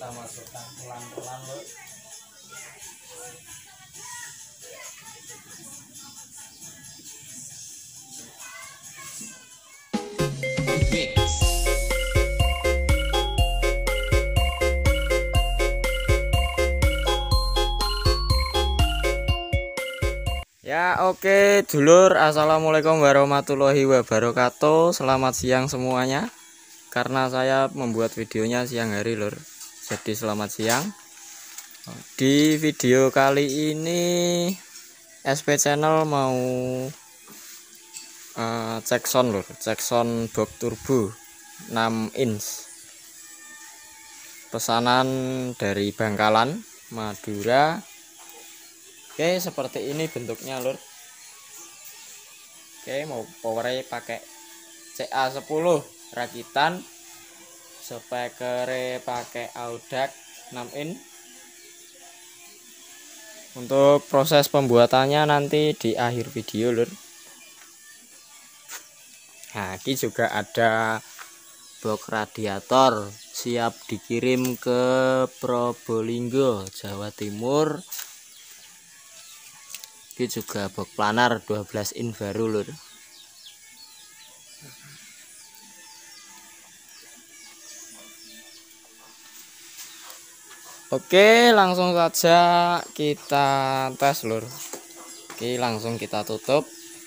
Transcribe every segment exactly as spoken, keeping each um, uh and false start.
masukkan pelan-pelan lur. Ya oke dulur, assalamualaikum warahmatullahi wabarakatuh. Selamat siang semuanya. Karena saya membuat videonya siang hari lur, jadi selamat siang. Di video kali ini S P Channel mau uh, cek sound lur, cek sound box turbo enam inch. Pesanan dari Bangkalan, Madura. Oke, seperti ini bentuknya lur. Oke, mau powernya pakai C A sepuluh rakitan, speakernya pakai Audax enam inch. Untuk proses pembuatannya nanti di akhir video lur. Nah, ini juga ada box radiator siap dikirim ke Probolinggo, Jawa Timur. Ini juga box planar dua belas inch baru lur. Oke, langsung saja kita tes lur. Oke, langsung kita tutup.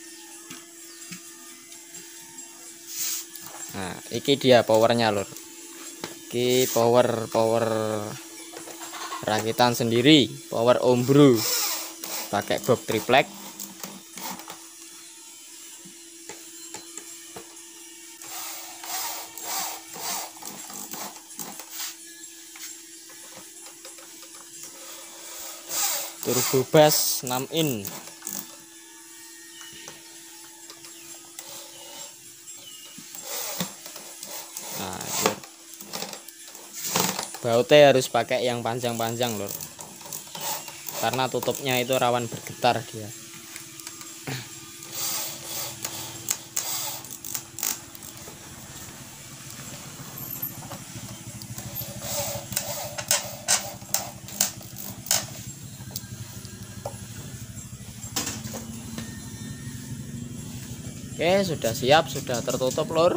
Nah, ini dia powernya lur. Ini power power rakitan sendiri, power ombro. Pakai box triplek. Turbo bass enam inch. Nah, lur. Bautnya harus pakai yang panjang-panjang lur. Karena tutupnya itu rawan bergetar dia. Oke, sudah siap, sudah tertutup lur.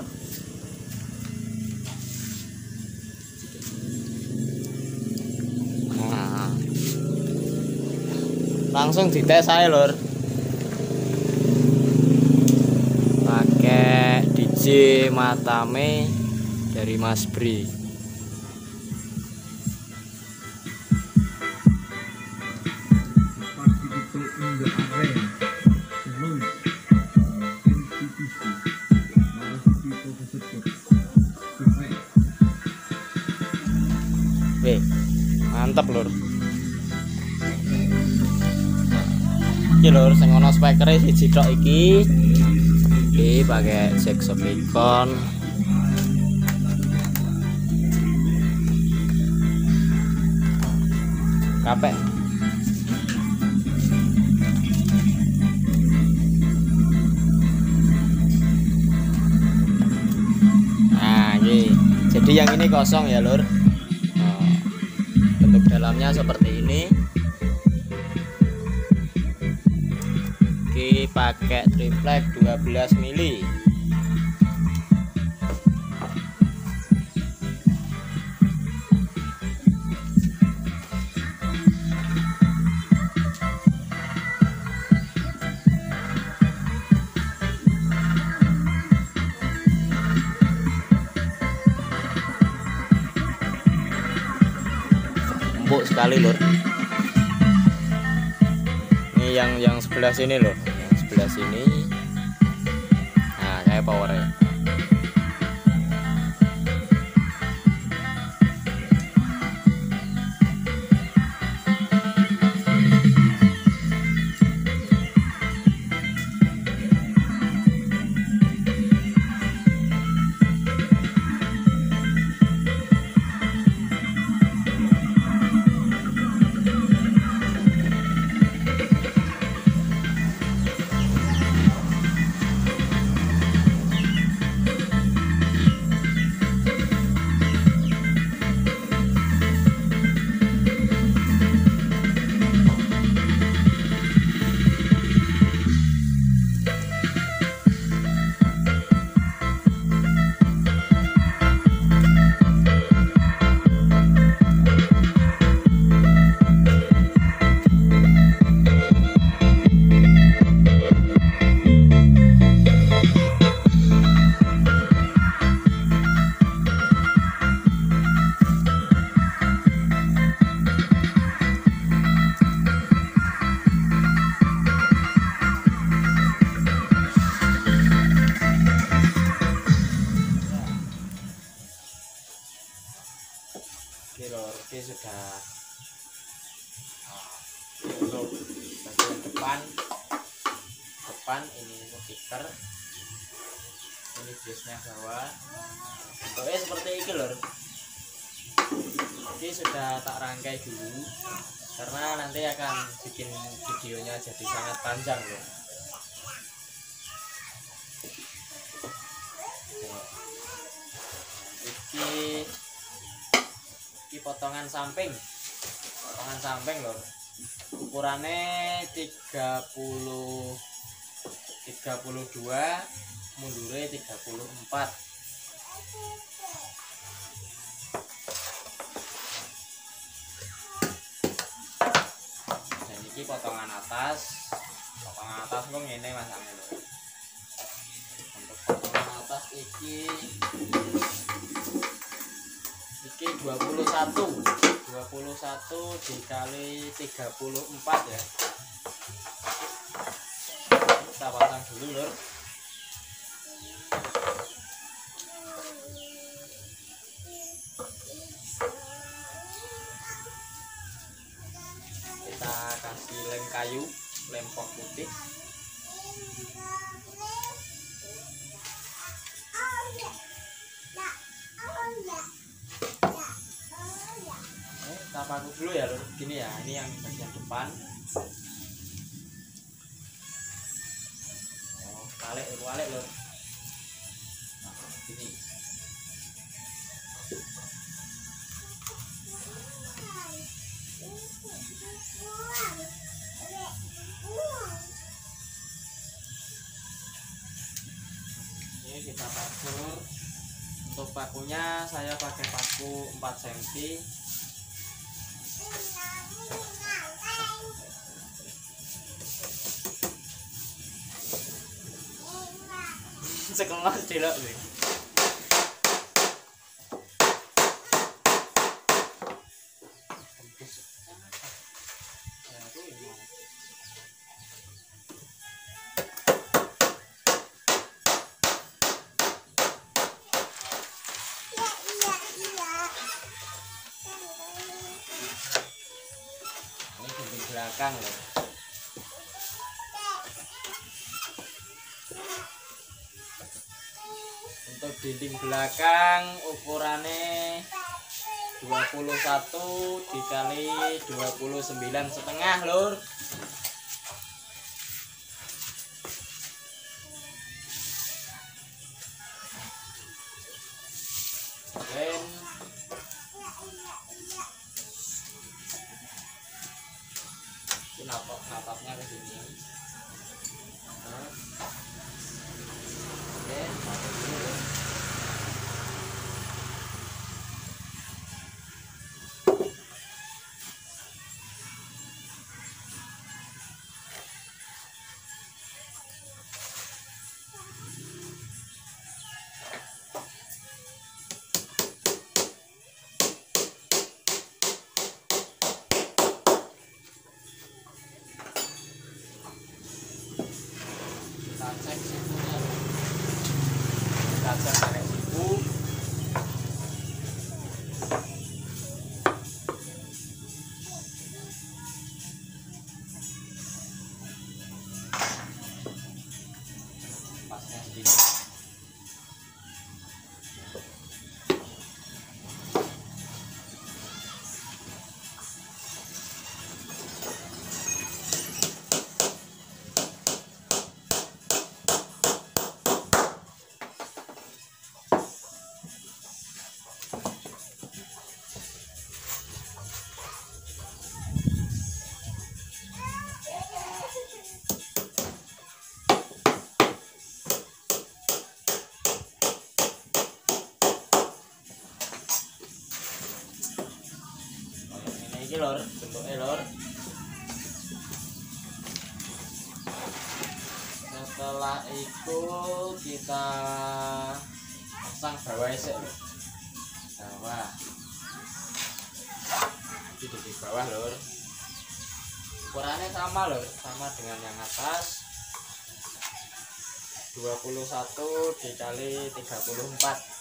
Nah, langsung dites saya lur. Pakai D J Matame dari Mas Bri. Oke, mantap lur. Iki lur, sing ono speakere siji tok iki. Iki pakai jack Sopicon. Kapek. Nah, ini. Jadi yang ini kosong ya lur. Bentuk dalamnya seperti ini. Oke, pakai triplek dua belas mili. Empuk sekali lur. Ini yang yang sebelah sini loh, yang sebelah sini. Nah, kayak powernya. depan, ini stiker, ini biasnya bawah. Bentuknya seperti ini lor. Jadi sudah tak rangkai dulu karena nanti akan bikin videonya jadi sangat panjang loh. Ini, ini potongan samping, potongan samping loh. Ukurannya tiga puluh tiga puluh dua, mundurnya tiga puluh empat. Dan ini potongan atas, potongan atas kok ini masangnya loh. Untuk potongan atas ini ini dua puluh satu dua puluh satu dikali tiga puluh empat ya. Kita pasang dulu lor. Kita kasih lem kayu, lem pok putih. Kita paku dulu ya lor, gini ya, ini yang bagian depan. Oh, balik, balik lor. Nah, gini. Ini kita pakur. Untuk pakunya saya pakai paku empat sentimeter. Sekelas delok sih. Ini di belakang loh. Untuk dinding belakang ukurannya dua puluh satu dikali dua puluh sembilan setengah lur. Dan ini napak napaknya ke sini. Nah. Oke, masuk dulu. Kita cek sifunya, kita cek pakai sifu. Pasnya segini. Ini lor, bentuknya lor. Setelah itu kita pasang bawah sih, bawah. Ini di bawah lor. Ukurannya sama lor, sama dengan yang atas. dua puluh satu dikali tiga puluh empat.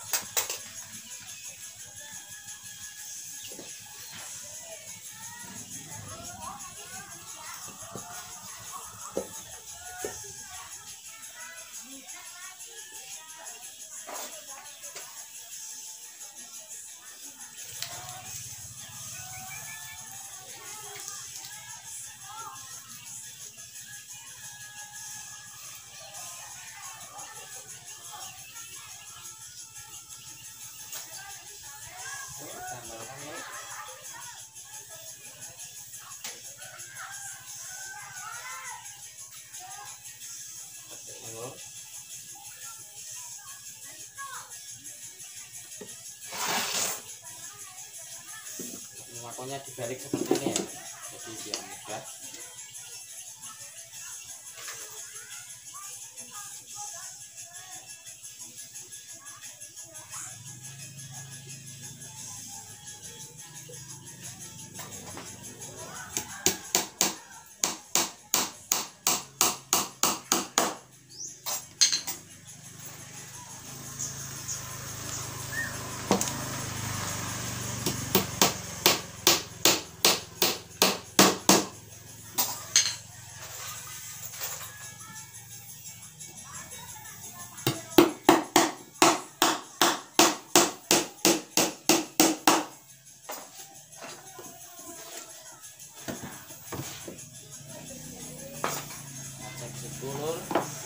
lor. Melakukannya dibalik seperti ini ya, jadi biar mudah. Lur,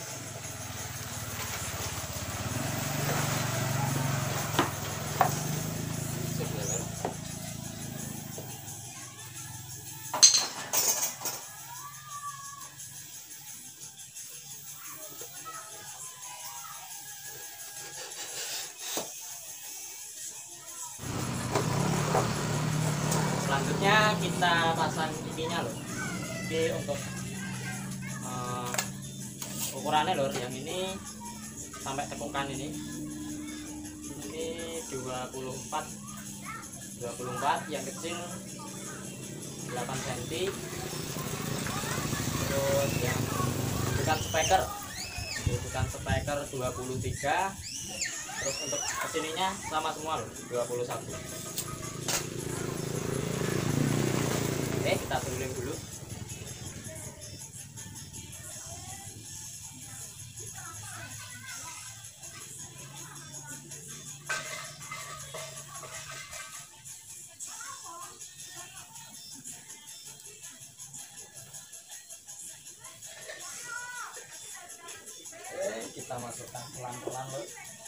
selanjutnya kita pasang ininya loh. Ini untuk uh, ukurannya lor, yang ini sampai tekukan ini ini dua puluh empat, yang kecil delapan sentimeter, terus yang bukan speaker bukan speaker dua puluh tiga, terus untuk kesininya sama semua loh, dua puluh satu. Oke, kita suling dulu. Kita masukkan pelan-pelan loh.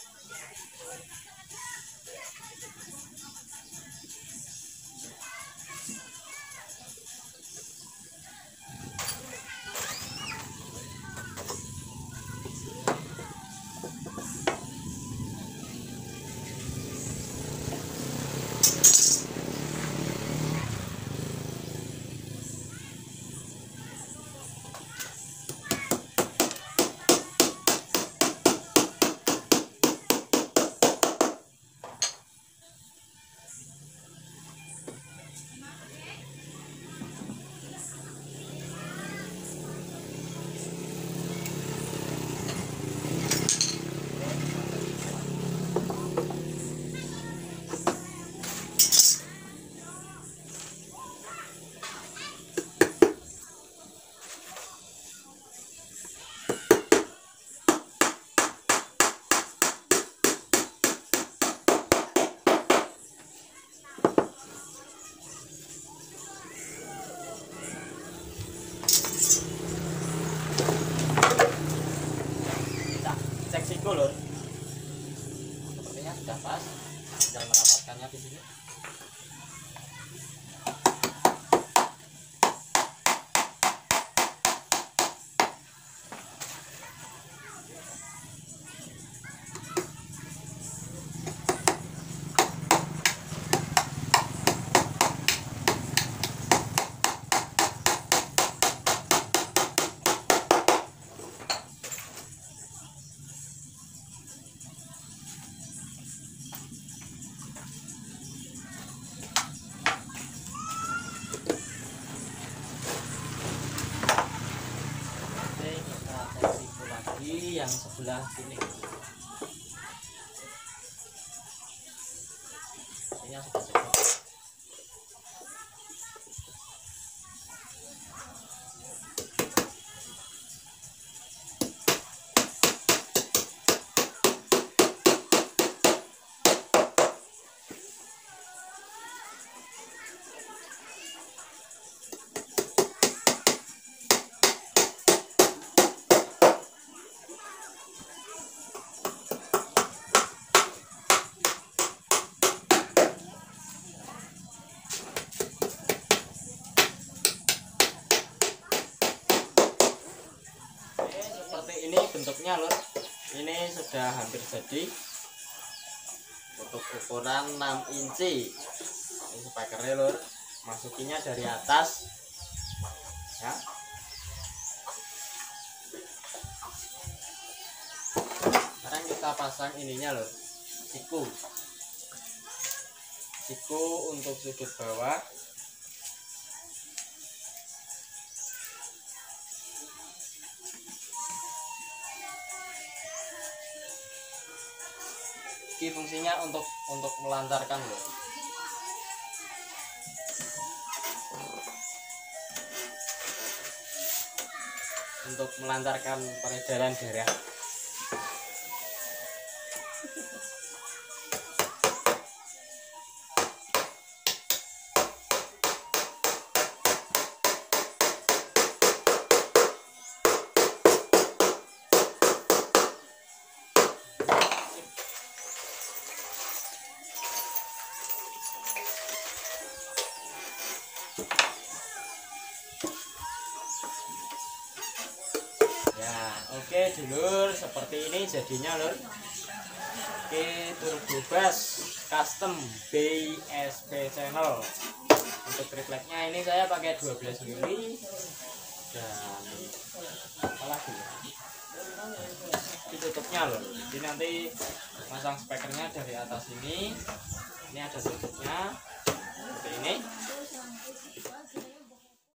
Cek siku lor, sepertinya sudah pas, tinggal merapatkannya di sini. Yang sebelah sini ini sudah cukup. ini bentuknya lur, ini sudah hampir jadi untuk ukuran enam inci. Ini spekernya lur, masukinya dari atas ya. Sekarang kita pasang ininya lur, siku siku untuk sudut bawah. Ini fungsinya untuk untuk melancarkan loh. Untuk melancarkan peredaran darah. Ya, oke dulur, seperti ini jadinya lur. Oke, turbo bass custom B S P channel. Untuk refleksnya ini saya pakai dua belas mili dan apa lagi ya? Ini tutupnya lur. Jadi nanti masang spekernya dari atas ini. Ini ada tutupnya.